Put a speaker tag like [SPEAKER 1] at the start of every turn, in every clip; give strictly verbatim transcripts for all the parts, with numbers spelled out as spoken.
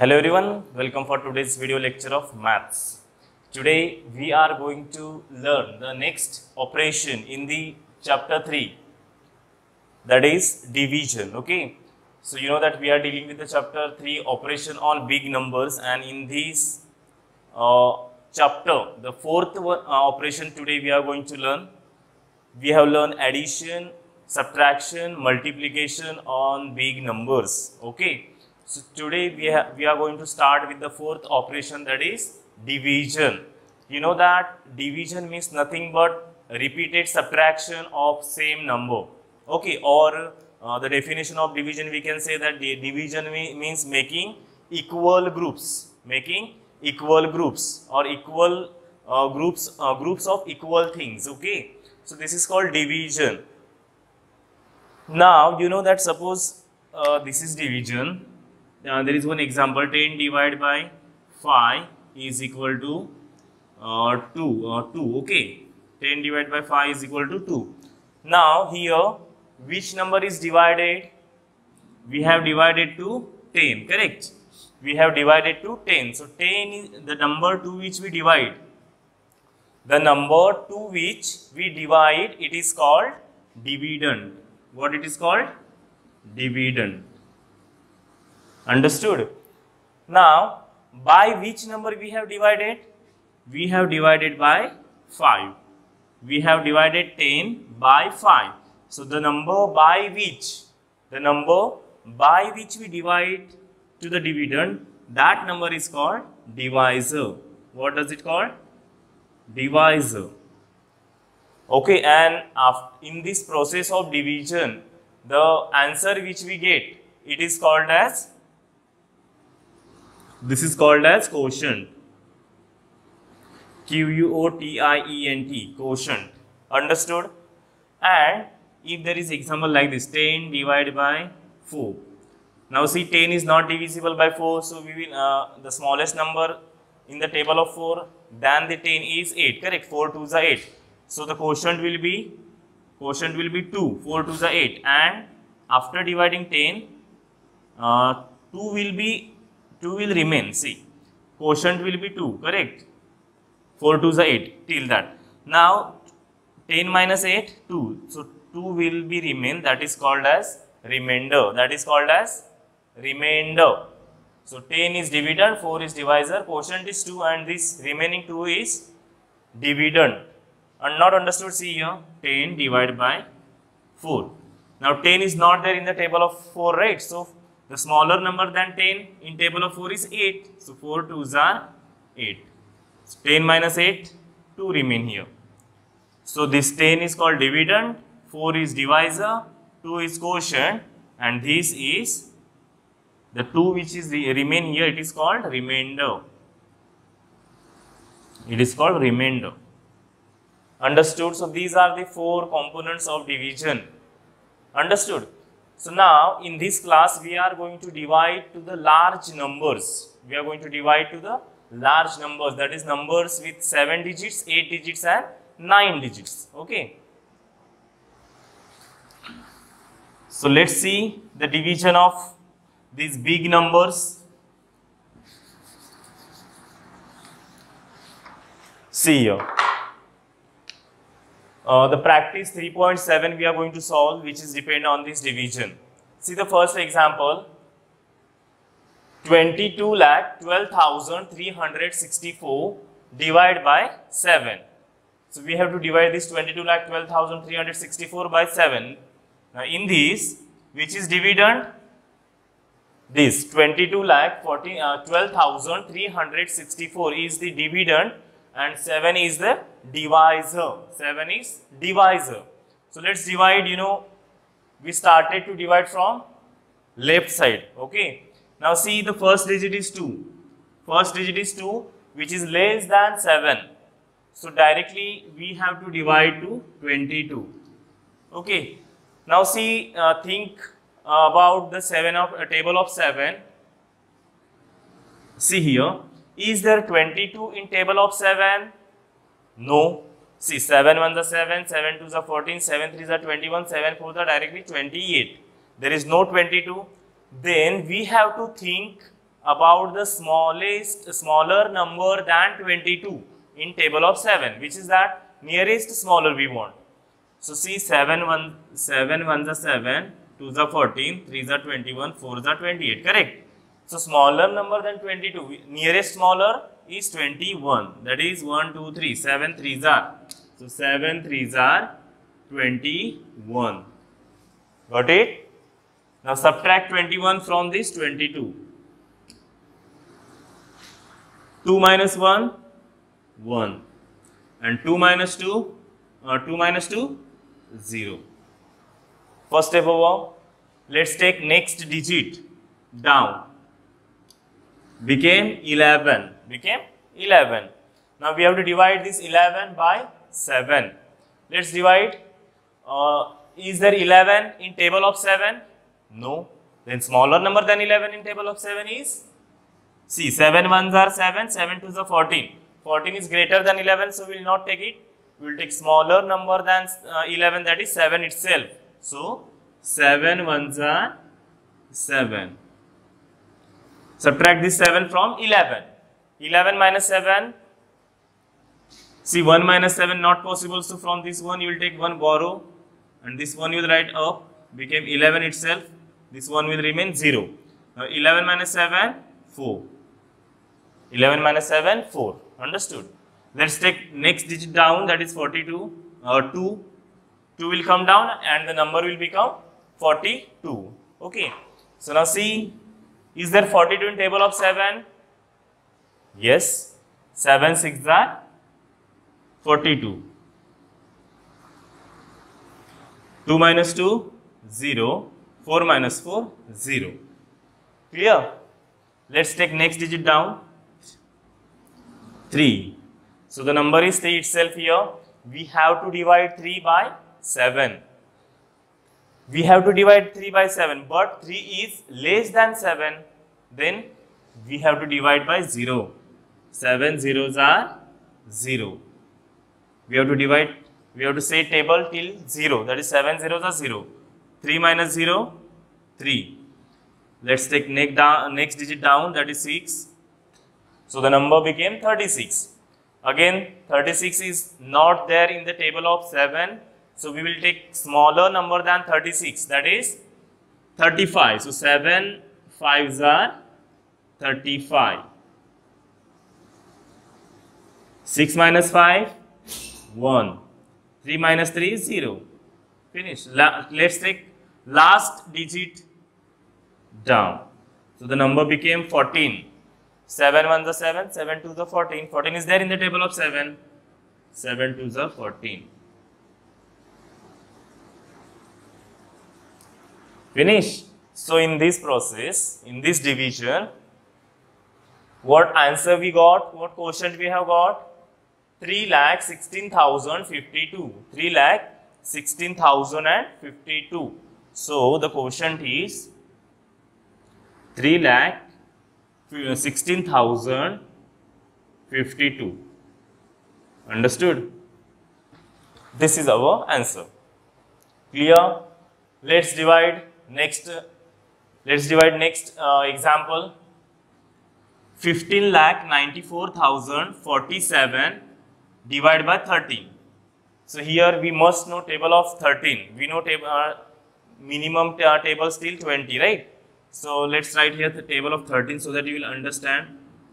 [SPEAKER 1] Hello everyone, welcome for today's video lecture of maths. Today we are going to learn the next operation in the chapter three, that is division. Okay, so you know that we are dealing with the chapter three operation on big numbers, and in this uh, chapter the fourth one, uh, operation today we are going to learn. We have learned addition, subtraction, multiplication on big numbers. Okay. So today we, we are going to start with the fourth operation, that is division. You know that division means nothing but repeated subtraction of same number. Okay, or uh, the definition of division, we can say that the division means making equal groups, making equal groups or equal uh, groups, uh, groups of equal things. Okay, so this is called division. Now you know that suppose uh, this is division. Uh, there is one example, ten divided by five is equal to uh, two, uh, two, okay, ten divided by five is equal to two. Now here, which number is divided? We have divided to ten, correct? We have divided to ten. So ten is the number to which we divide. The number to which we divide, it is called dividend. What it is called? Dividend. Understood? Now, by which number we have divided? We have divided by five. We have divided ten by five. So, the number by which, the number by which we divide to the dividend, that number is called divisor. What does it call? Divisor. Okay, and after, in this process of division, the answer which we get, it is called as This is called as quotient. Q U O T I E N T, quotient. Understood? And if there is example like this, ten divided by four. Now see, ten is not divisible by four, so we will uh, the smallest number in the table of four than the ten is eight. Correct? four twos are eight. So the quotient will be quotient will be two. four twos are eight, and after dividing ten, uh, two will be two will remain. See, quotient will be two, correct? four twos are eight till that. Now ten minus eight, two. So two will be remain, that is called as remainder. That is called as remainder. So ten is dividend, four is divisor, quotient is two, and this remaining two is dividend. And not understood, see here, ten divided by four. Now ten is not there in the table of four, right? So the smaller number than ten in table of four is eight. So four twos are eight. So ten minus eight, two remain here. So this ten is called dividend, four is divisor, two is quotient, and this is the two which is the remain here, it is called remainder. It is called remainder. Understood? So these are the four components of division. Understood? So now in this class we are going to divide to the large numbers. We are going to divide to the large numbers, that is numbers with seven digits, eight digits and nine digits. Okay. So let's see the division of these big numbers. See here. Uh, the practice three point seven we are going to solve, which is depend on this division. See the first example, twenty-two lakh twelve thousand three hundred sixty-four divided by seven. So we have to divide this twenty-two lakh twelve thousand three hundred sixty-four by seven. Now in this, which is dividend? This twenty-two lakh twelve thousand three hundred sixty-four is the dividend, and seven is the divisor. seven is divisor. So let's divide, you know, we started to divide from left side. Okay. Now see, the first digit is two. First digit is two, which is less than seven. So directly we have to divide to twenty-two. Okay. Now see, uh, think uh, about the seven of uh, table of seven. See here. Is there twenty-two in table of seven? No. See, seven ones are seven, seven twos are fourteen, seven threes are twenty-one, seven fours are directly twenty-eight. There is no twenty-two. Then we have to think about the smallest, smaller number than twenty-two in table of seven, which is that nearest smaller we want. So see, seven, one, seven, ones are seven, twos are fourteen, threes are twenty-one, fours are twenty-eight, correct? So smaller number than twenty-two, nearest smaller is twenty-one, that is one, two, three, seven threes are, so seven threes are twenty-one, got it? Now subtract twenty-one from this twenty-two. two minus one, one. And two minus two, uh, two minus two, zero. First step over. Let's take next digit down. Became eleven. Became eleven. Now we have to divide this eleven by seven. Let's divide. Uh, is there eleven in table of seven? No. Then smaller number than eleven in table of seven is? See, seven ones are seven, seven twos are fourteen. fourteen is greater than eleven, so we will not take it. We will take smaller number than uh, eleven, that is seven itself. So, seven ones are seven. Subtract this seven from eleven. eleven minus seven. See, one minus seven not possible, so from this one you will take one borrow. And this one you will write up. Became eleven itself. This one will remain zero. Now, eleven minus seven, four. eleven minus seven, four. Understood? Let's take next digit down, that is forty-two. Uh, two. two will come down and the number will become forty-two. Okay. So now see, is there forty-two in table of seven? Yes. seven, six are forty-two. two minus two, zero. four minus four, zero. Clear? Let's take next digit down. three. So the number is three itself here. We have to divide three by seven. We have to divide three by seven, but three is less than seven. Then we have to divide by zero. seven zeros are zero. We have to divide, we have to say table till zero. That is seven zeros are zero. three minus zero, three. Let's take next, down, next digit down, that is six. So the number became thirty-six. Again, thirty-six is not there in the table of seven. So we will take smaller number than thirty-six, that is thirty-five. So seven fives are thirty-five. six minus five, one. three minus three is zero. Finish. La let's take last digit down. So the number became fourteen. seven ones are seven, seven twos are fourteen. fourteen is there in the table of seven. seven twos are fourteen. Finish. So in this process, in this division, what answer we got? What quotient we have got? three lakh sixteen thousand fifty-two. three lakh sixteen thousand fifty-two. So the quotient is three lakh sixteen thousand fifty-two. Understood? This is our answer. Clear? Let's divide next. Let's divide next uh, example. fifteen lakh ninety-four thousand forty-seven divided by thirteen. So here we must know table of thirteen. We know table uh, minimum uh, table still twenty, right? So let's write here the table of thirteen so that you will understand.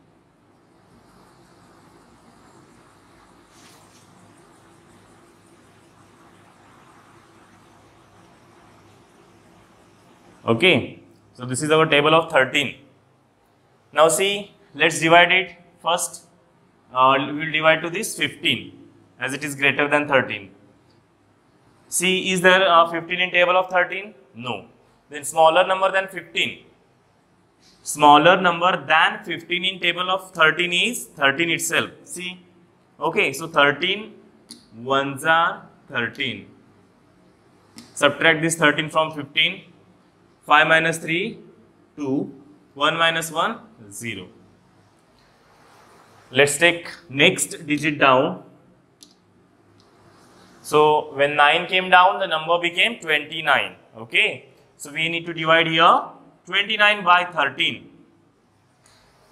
[SPEAKER 1] Okay, so this is our table of thirteen. Now see, let's divide it first. Uh, we will divide to this fifteen as it is greater than thirteen. See, is there uh, fifteen in table of thirteen? No. Then smaller number than fifteen. Smaller number than fifteen in table of thirteen is thirteen itself. See, okay, so thirteen ones are thirteen. Subtract this thirteen from fifteen. five minus three, two. one minus one, zero. Let's take next digit down. So when nine came down, the number became twenty-nine. Okay. So we need to divide here twenty-nine by thirteen.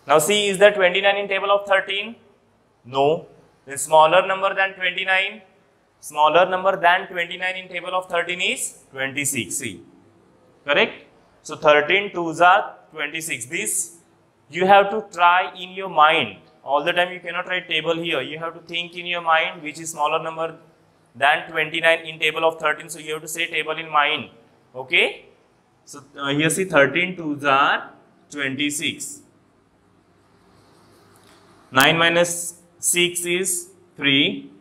[SPEAKER 1] Now see, is there twenty-nine in table of thirteen? No. Then smaller number than twenty-nine. Smaller number than twenty-nine in table of thirteen is twenty-six. See, correct? So thirteen twos are twenty-six. This you have to try in your mind. All the time you cannot write table here. You have to think in your mind which is smaller number than twenty-nine in table of thirteen. So you have to say table in mind. Okay? So uh, here see, thirteen twos are twenty-six. nine minus six is three.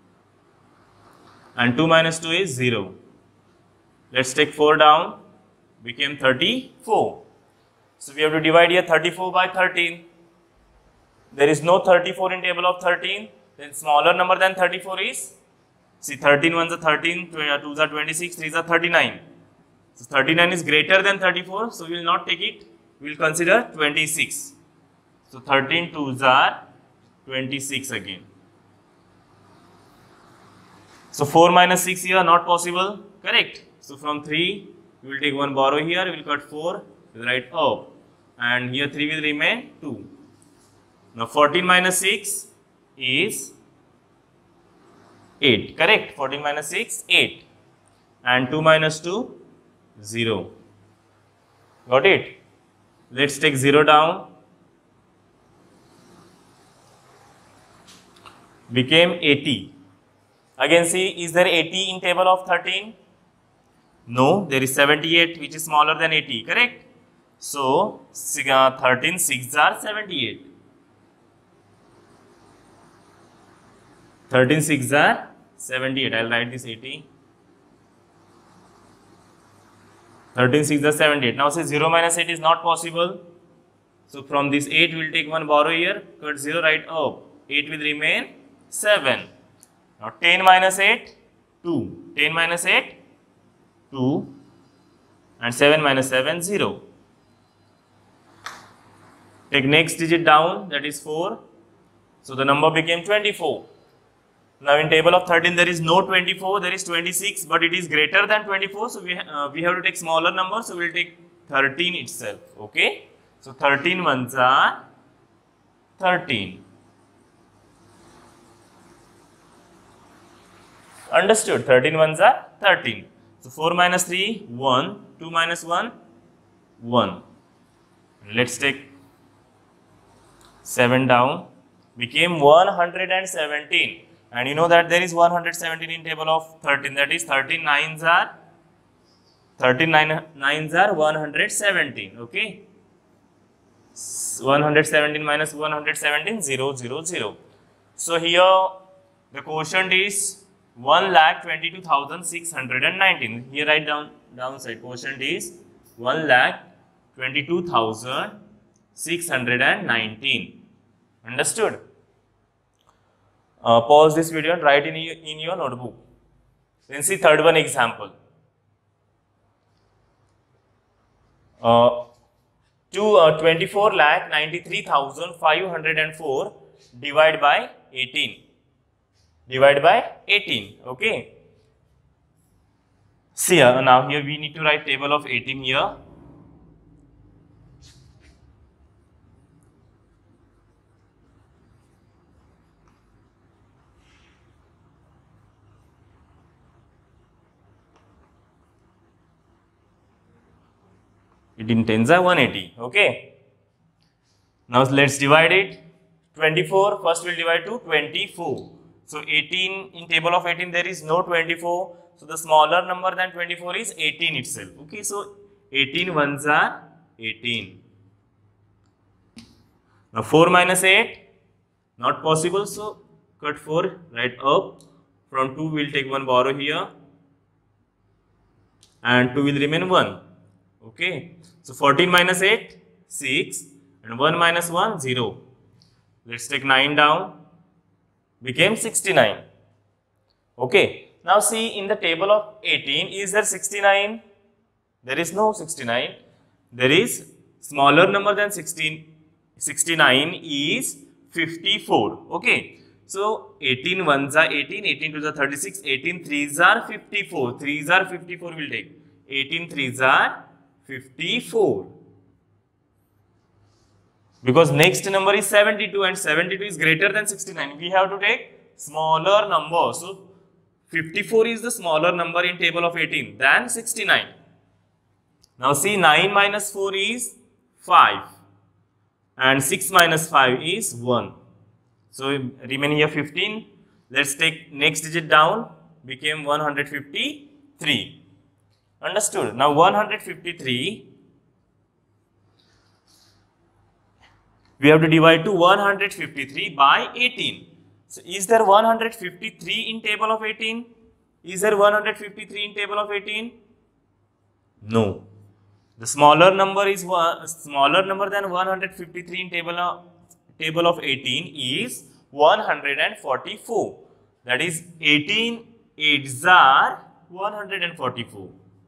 [SPEAKER 1] And two minus two is zero. Let's take four down. Became thirty-four. So we have to divide here thirty-four by thirteen. There is no thirty-four in table of thirteen. Then smaller number than thirty-four is, see, thirteen ones are thirteen, twos are twenty-six, threes are thirty-nine. So thirty-nine is greater than thirty-four, so we will not take it. We will consider twenty-six. So thirteen twos are twenty-six again. So four minus six here not possible, correct? So from three, we will take one borrow here, we will cut four, we will write up. And here three will remain two. Now fourteen minus six is eight, correct? fourteen minus six, eight. And two minus two, zero. Got it? Let's take zero down. Became eighty. Again see, is there eighty in table of thirteen? No, there is seventy-eight, which is smaller than eighty, correct? So thirteen sixes are seventy-eight. thirteen sixes are seventy-eight. I will write this eighty. thirteen sixes are seventy-eight. Now say zero minus eight is not possible. So from this eight, we will take one borrow here, cut zero, write up. eight will remain seven. Now ten minus eight, two. ten minus eight, two. And seven minus seven, zero. Take next digit down, that is four. So the number became twenty-four. Now in table of thirteen there is no twenty-four, there is twenty-six, but it is greater than twenty-four. So we, uh, we have to take smaller number, so we will take thirteen itself. Okay. So thirteen ones are thirteen. Understood? thirteen ones are thirteen. So four minus three, one. two minus one, one. Let's take seven down. Became one hundred seventeen. And you know that there is one hundred seventeen in table of thirteen. That is thirteen nines are thirteen nines are one hundred seventeen. Okay. one hundred seventeen minus one hundred seventeen, zero, zero, zero. So here the quotient is one lakh twenty-two thousand six hundred nineteen. Here write down downside. Quotient is one lakh twenty-two thousand six hundred nineteen. Understood? Uh, pause this video and write in your, in your notebook. Then see third one example. Uh, to uh, twenty-four lakh ninety-three thousand five hundred four divided by eighteen. Divide by eighteen. Okay. See here, now here we need to write table of eighteen here. eighteen tens are one hundred eighty. Okay. Now let's divide it. twenty-four, first we'll divide to twenty-four. So eighteen, in table of eighteen there is no twenty-four. So the smaller number than twenty-four is eighteen itself. Okay, so eighteen ones are eighteen. Now four minus eight, not possible. So cut four, write up. From two we'll take one borrow here. And two will remain one. Okay. So fourteen minus eight, six. And one minus one, zero. Let's take nine down. Became sixty-nine. Okay. Now see, in the table of eighteen, is there sixty-nine? There is no sixty-nine. There is smaller number than sixteen. sixty-nine is fifty-four. Okay. So eighteen ones are eighteen, eighteen twos are thirty-six, eighteen threes are fifty-four. threes are fifty-four will take. eighteen threes are fifty-four. Because next number is seventy-two and seventy-two is greater than sixty-nine. We have to take smaller number. So fifty-four is the smaller number in table of eighteen than sixty-nine. Now see, nine minus four is five and six minus five is one. So remain here fifteen. Let's take next digit down, became one hundred fifty-three. Understood? Now one hundred fifty-three, we have to divide to one hundred fifty-three by eighteen. So is there one hundred fifty-three in table of eighteen? Is there one hundred fifty-three in table of eighteen? No. The smaller number is one, smaller number than one hundred fifty-three in table of, table of eighteen is one hundred forty-four. That is eighteen eights are one hundred forty-four.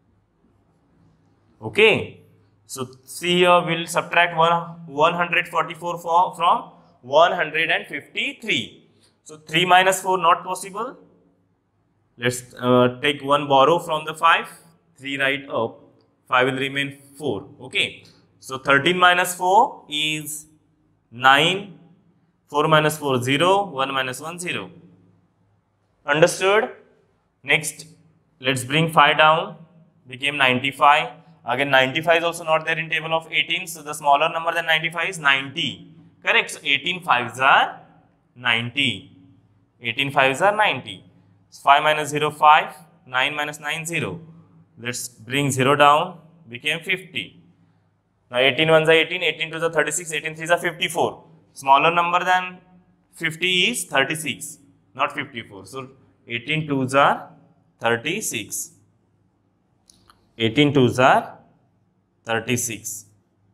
[SPEAKER 1] Okay. So see here, we'll subtract one hundred forty-four for, from one hundred fifty-three. So three minus four not possible. Let's uh, take one borrow from the five. three right up. five will remain four. Okay. So thirteen minus four is nine. four minus four, zero. one minus one, zero. Understood? Next, let's bring five down. Became ninety-five. Again, ninety-five is also not there in table of eighteen. So the smaller number than ninety-five is ninety. Correct? So eighteen fives are ninety. eighteen fives are ninety. So five minus zero, five. nine minus nine, zero. Let's bring zero down. Became fifty. Now eighteen ones are eighteen. eighteen twos are thirty-six. eighteen threes are fifty-four. Smaller number than fifty is thirty-six. Not fifty-four. So eighteen twos are thirty-six. eighteen twos are thirty-six.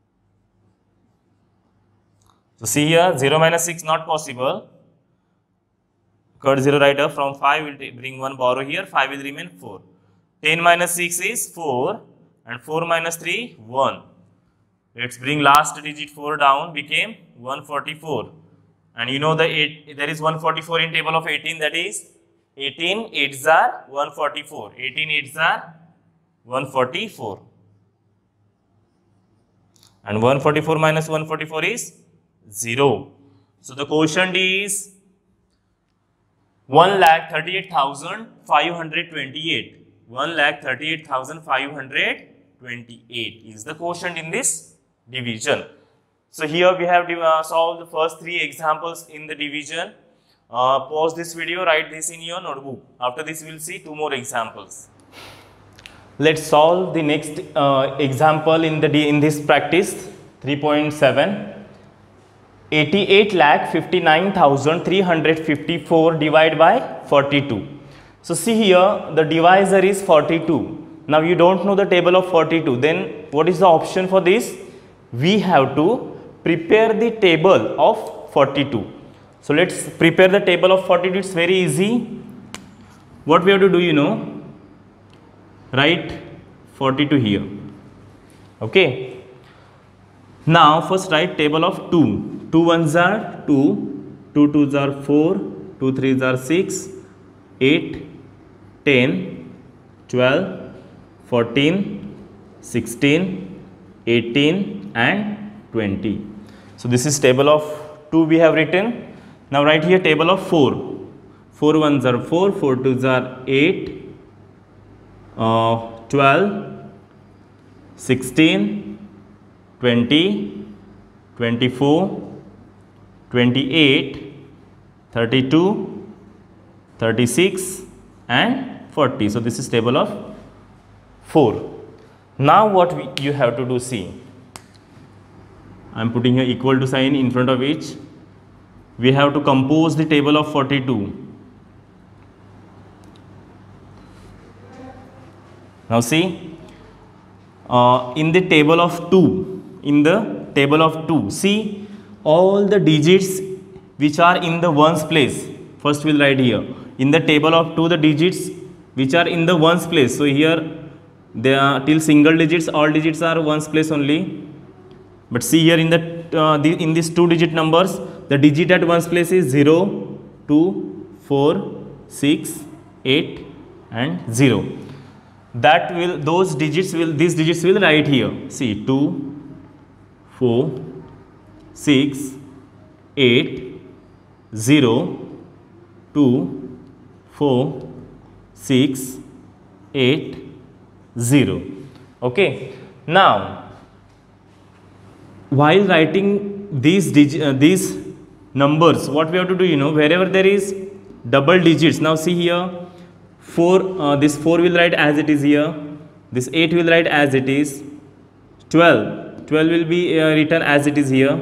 [SPEAKER 1] So see here, zero minus six not possible. Cut zero right up. From five will bring one borrow here. five will remain four. ten minus six is four and four minus three, one. Let's bring last digit four down. Became one hundred forty-four. And you know the eight, there is one hundred forty-four in table of eighteen, that is eighteen eights are one hundred forty-four. eighteen eights are one hundred forty-four. And one hundred forty-four minus one hundred forty-four is zero. So the quotient is one lakh thirty-eight thousand five hundred twenty-eight. one lakh thirty-eight thousand five hundred twenty-eight is the quotient in this division. So here we have uh, solved the first three examples in the division. Uh, pause this video, write this in your notebook. After this we will see two more examples. Let's solve the next uh, example in the in this practice three point seven. eighty-eight lakh fifty-nine thousand three hundred fifty-four divided by forty-two. So see here, the divisor is forty-two. Now you don't know the table of forty-two. Then what is the option for this? We have to prepare the table of forty-two. So let's prepare the table of forty-two. It's very easy. What we have to do, you know, write forty-two here. Okay. Now first write table of two. two ones are two, two twos are four, two threes are six, eight, ten, twelve, fourteen, sixteen, eighteen and twenty. So this is table of two we have written. Now write here table of four. four ones are four, four twos are eight, uh, twelve, sixteen, twenty, twenty-four, twenty-eight, thirty-two, thirty-six and forty. So this is table of four. Now what we, you have to do, see, I am putting here equal to sign in front of each. We have to compose the table of forty-two. Now see, uh, in the table of two, in the table of two, see all the digits which are in the ones place. First we will write here. In the table of two, the digits which are in the ones place. So here they are till single digits, all digits are ones place only. But see here in the, uh, the in these two digit numbers, the digit at ones place is zero, two, four, six, eight and zero. That will, those digits will, these digits will write here. See two, four, six, eight, zero, two, four, six, eight, zero. Okay. Now, while writing these digi uh, these numbers, what we have to do, you know, wherever there is double digits. Now see here, four, uh, this four will write as it is here, this eight will write as it is, twelve, twelve will be uh, written as it is here,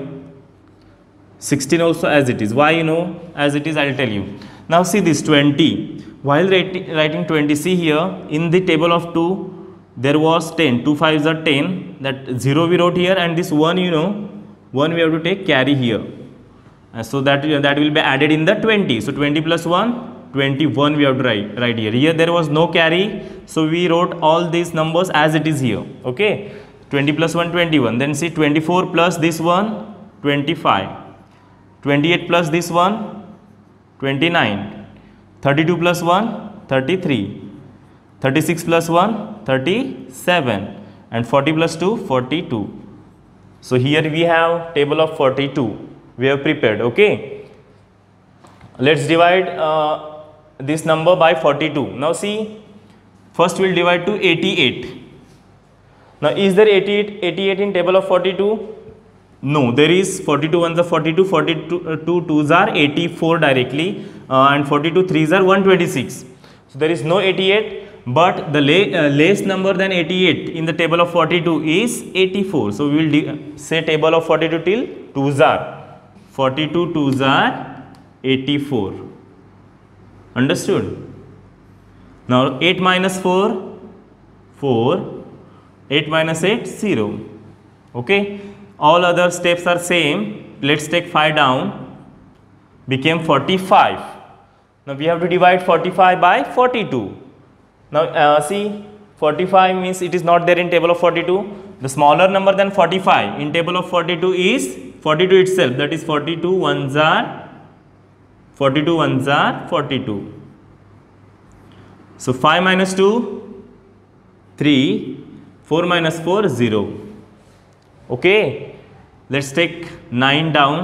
[SPEAKER 1] sixteen also as it is. Why, you know, as it is, I will tell you. Now see this twenty, while writing, writing twenty, see here in the table of two there was ten, two fives are ten, that zero we wrote here, and this one, you know, one we have to take carry here, and so that that will be added in the twenty. So twenty plus one, twenty-one we have to write right here. Here there was no carry, so we wrote all these numbers as it is here. Okay, twenty plus one, twenty-one. Then see twenty-four plus this one, twenty-five, twenty-eight plus this one, twenty-nine, thirty-two plus one, thirty-three, thirty-six plus one, thirty-seven, and forty plus two, forty-two. So here we have table of forty-two we have prepared. Okay, let's divide uh, this number by forty-two. Now see, first we'll divide to eighty-eight. Now is there eighty-eight, eighty-eight in table of forty-two? No, there is. Forty-two ones are forty-two, forty-two uh, two twos are eighty-four directly, uh, and forty-two threes are one twenty-six. So there is no eighty-eight. But the uh, less number than eighty-eight in the table of forty-two is eighty-four. So we will say table of forty-two till twos are. forty-two twos are eighty-four. Understood? Now eight minus four, four. eight minus eight, zero. Okay. All other steps are same. Let's take five down. Became forty-five. Now we have to divide forty-five by forty-two. Now uh, see, forty-five means it is not there in table of forty-two. The smaller number than forty-five in table of forty-two is forty-two itself, that is forty-two ones are forty-two ones are forty-two. So five minus two, three, four minus four, zero. Okay, let's take nine down.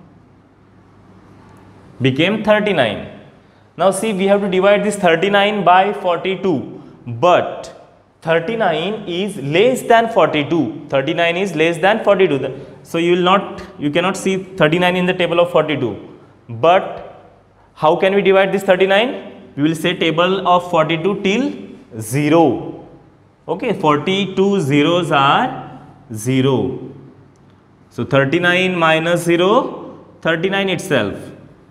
[SPEAKER 1] Became thirty-nine. Now see, we have to divide this thirty-nine by forty-two, but thirty-nine is less than forty-two. thirty-nine is less than forty-two. So you will not, you cannot see thirty-nine in the table of forty-two. But how can we divide this thirty-nine? We will say table of forty-two till zero. Okay, forty-two zeros are zero. So thirty-nine minus zero, thirty-nine itself.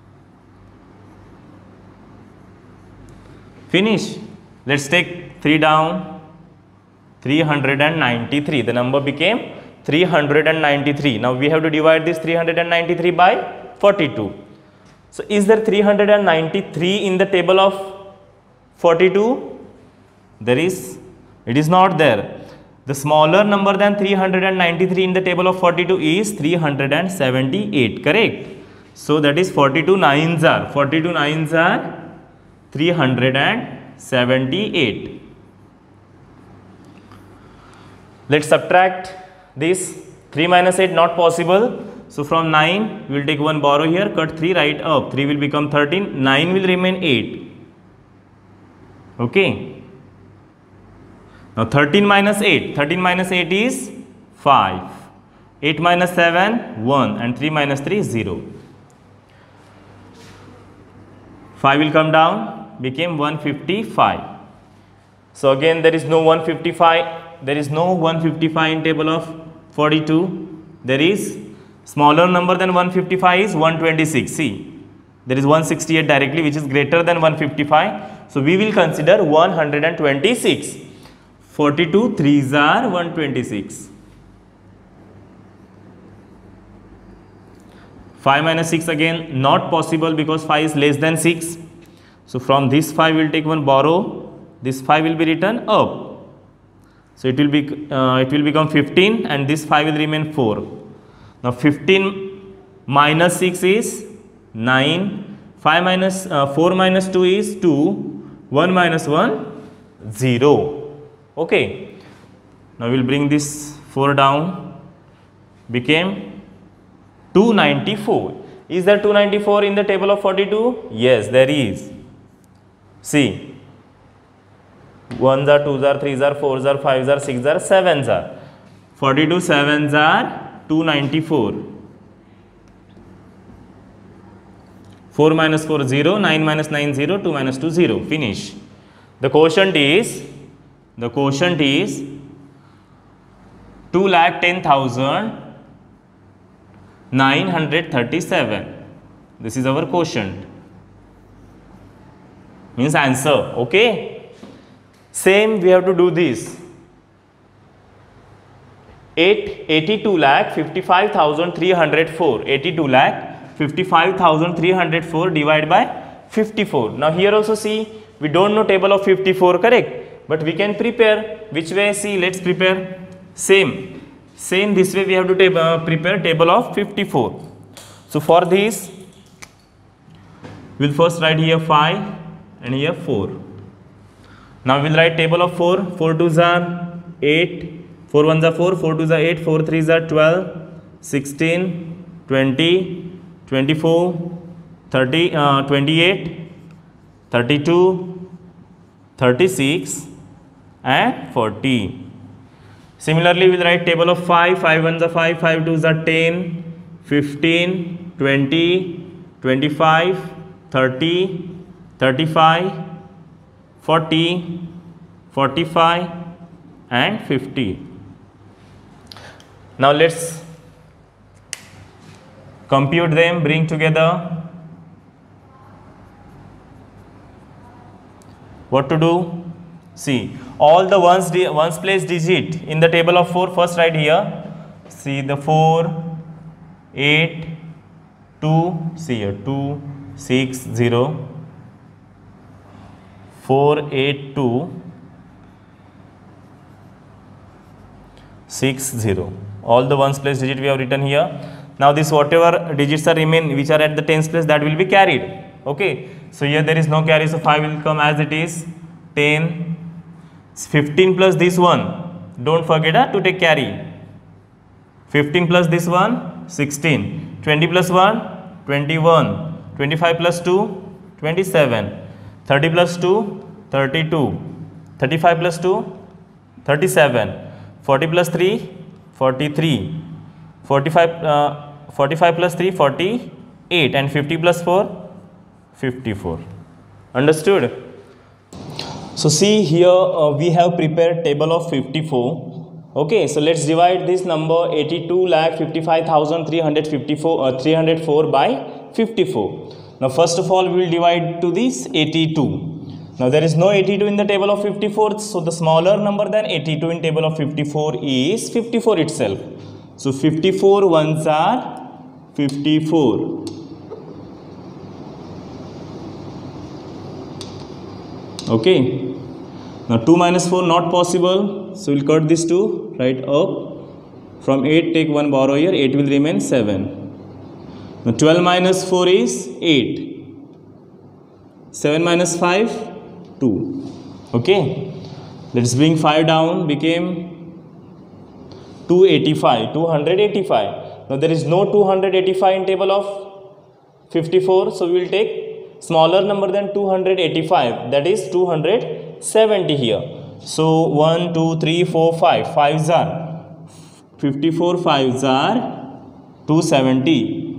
[SPEAKER 1] Finish. Let's take three down. three hundred ninety-three. The number became three hundred ninety-three. Now we have to divide this three hundred ninety-three by forty-two. So is there three hundred ninety-three in the table of forty-two? There is. It is not there. The smaller number than three hundred ninety-three in the table of forty-two is three hundred seventy-eight. Correct. So that is forty-two nines are. forty-two nines are three hundred seventy-eight. Let's subtract this. three minus eight, not possible. So from nine, we will take one borrow here, cut three right up. three will become thirteen. nine will remain eight. Okay. Now thirteen minus eight. thirteen minus eight is five. eight minus seven, one. And three minus three is zero. five will come down. Became one fifty-five. So again there is no one fifty-five, there is no one fifty-five in table of forty-two. There is smaller number than one fifty-five is one twenty-six. See, there is one sixty-eight directly, which is greater than one fifty-five. So we will consider one hundred twenty-six. forty-two threes are one twenty-six. five minus six again not possible because five is less than six. So from this five we will take one borrow, this five will be written up. So it will be uh, it will become fifteen, and this five will remain four. Now fifteen minus six is nine, five minus uh, four minus two is two, one minus one, zero. Okay. Now we will bring this four down, became two ninety-four. Is there two ninety-four in the table of forty-two? Yes, there is. See, ones are, twos are, threes are, fours are, fives are, six are, sevens are. forty-two sevens are two ninety-four. four minus four, zero, nine minus nine, zero, two minus two, zero. Finish. The quotient is, the quotient is two lakh ten thousand nine hundred thirty-seven. This is our quotient. Means answer. Okay. Same we have to do this. eighty-two lakh fifty-five thousand three hundred four. eighty-two lakh fifty-five thousand three hundred four divided by fifty-four. Now here also see, we don't know table of fifty-four, correct? But we can prepare. Which way? See, let's prepare. Same. Same this way we have to tab uh, prepare table of fifty-four. So for this, we'll first write here five and here four. Now we'll write table of four. four twos are eight. four ones are four. four twos are eight. four threes are twelve. sixteen. twenty. twenty-four. thirty. Uh, twenty-eight. thirty-two. thirty-six. And forty. Similarly, we'll write table of five. five ones are five. five twos are ten. fifteen. twenty. twenty-five. thirty. thirty-five. forty. forty-five. And fifty. Now let's compute them, bring together. What to do? See, all the ones, ones place digit in the table of four, first write here. See the four, eight, two, see here two, six, zero, four, eight, two, six, zero. All the ones place digit we have written here. Now this whatever digits are remain which are at the tens place, that will be carried. Okay. So here there is no carry, so five will come as it is. ten. fifteen plus this one. Don't forget uh, to take carry. fifteen plus this one. sixteen. twenty plus one. twenty-one. twenty-five plus two. twenty-seven. thirty plus two. thirty-two. thirty-five plus two. thirty-seven. forty plus three, forty-three, forty-five, uh, forty-five plus three, forty-eight, and fifty plus four, fifty-four. Understood? So see here uh, we have prepared table of fifty-four. Okay, so let's divide this number eighty-two lakh fifty-five thousand three hundred fifty-four uh, three hundred four by fifty-four. Now first of all we will divide to this eighty-two. Now there is no eighty-two in the table of fifty-four, so the smaller number than eighty-two in table of fifty-four is fifty-four itself. So fifty-four ones are fifty-four. Okay. Now two minus four not possible, so we'll cut this two, right up. From eight take one borrow here, eight will remain seven. Now twelve minus four is eight. seven minus five, two. Okay, let's bring five down, became two eighty-five, two eighty-five. Now there is no two eighty-five in table of fifty-four, so we will take smaller number than two eighty-five, that is two seventy here. So one, two, three, four, five, fives are fifty-four, fives are two seventy.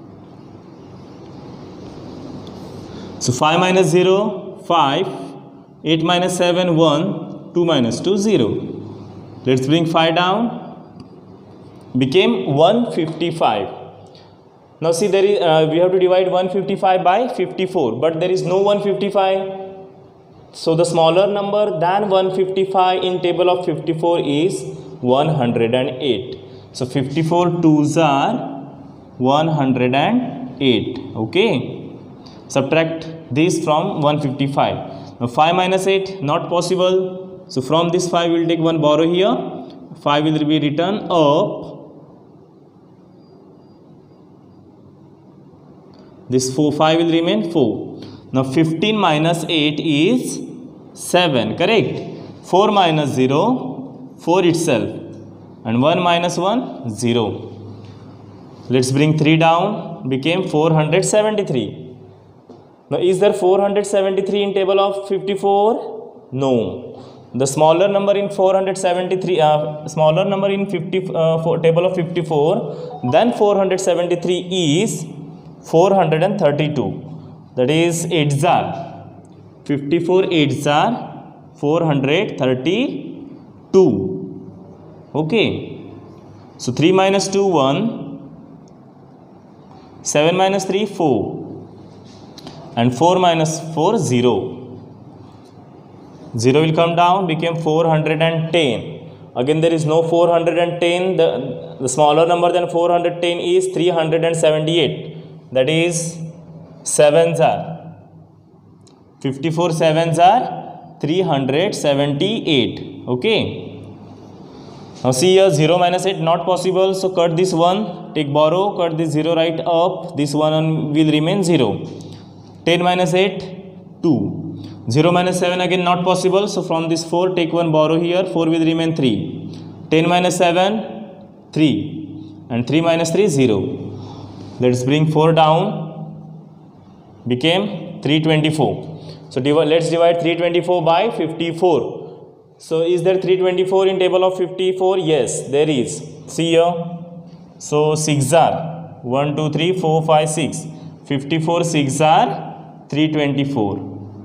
[SPEAKER 1] So five minus zero, five, eight minus seven, one, two minus two, zero. Let's bring five down, became one fifty-five. Now see, there is uh, we have to divide one fifty-five by fifty-four, but there is no one fifty-five. So the smaller number than one fifty-five in table of fifty-four is one hundred eight. So fifty-four twos are one hundred eight. Okay. Subtract this from one fifty-five. Now five minus eight not possible. So from this five we will take one borrow here. five will be written up. This four, five will remain four. Now fifteen minus eight is seven, correct? four minus zero, four itself. And one minus one, zero. Let's bring three down, became four hundred seventy-three. Now is there four hundred seventy-three in table of fifty-four? No. The smaller number in four hundred seventy-three, uh, smaller number in fifty, uh, for table of fifty-four than four hundred seventy-three is four hundred thirty-two. That is eights are fifty-four, eights are four hundred thirty-two. Okay. So three minus two, one. seven minus three, four. And four minus four, zero. zero will come down, became four hundred ten. Again, there is no four hundred ten. The, the smaller number than four hundred ten is three hundred seventy-eight. That is sevens are. fifty-four sevens are three hundred seventy-eight. Okay. Now see here, zero minus eight not possible. So cut this one, take borrow, cut this zero right up. This one will remain zero. ten minus eight, two. zero minus seven again not possible. So from this four, take one borrow here. four will remain three. ten minus seven, three. And three minus three, zero. Let's bring four down. Became three twenty-four. So divide, let's divide three twenty-four by fifty-four. So is there three twenty-four in table of fifty-four? Yes, there is. See here. So six are one, two, three, four, five, six. fifty-four, six are three twenty-four.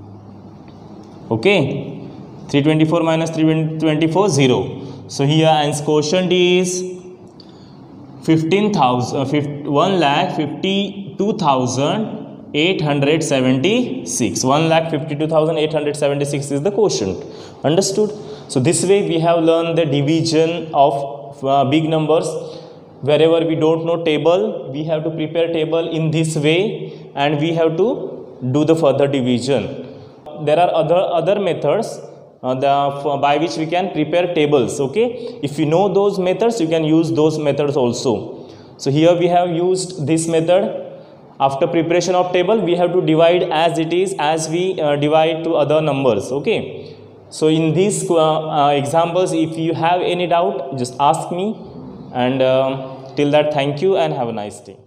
[SPEAKER 1] Okay. three twenty-four minus three twenty-four, zero. So here answer quotient is fifteen thousand, one lakh fifty-two thousand eight hundred seventy-six. one lakh fifty-two thousand eight hundred seventy-six is the quotient. Understood? So this way we have learned the division of uh, big numbers. Wherever we don't know table, we have to prepare table in this way and we have to do the further division. There are other other methods uh, the, by which we can prepare tables. Okay, if you know those methods, you can use those methods also. So here we have used this method. After preparation of table, we have to divide as it is, as we uh, divide to other numbers. Okay, so in these uh, uh, examples, if you have any doubt, just ask me. And uh, till that, thank you and have a nice day.